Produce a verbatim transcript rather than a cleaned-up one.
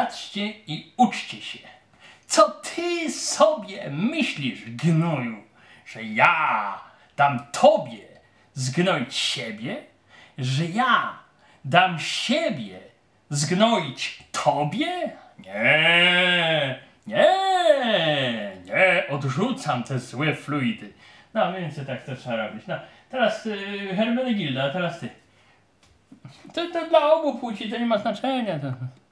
siadźcie i uczcie się. Co ty sobie myślisz, gnoju, że ja dam tobie zgnoić siebie? Że ja dam siebie zgnoić tobie? Nie, nie, nie, odrzucam te złe fluidy. No więc tak to trzeba robić. No, teraz y, Hermenegilda, a teraz ty. To, to dla obu płci to nie ma znaczenia. To.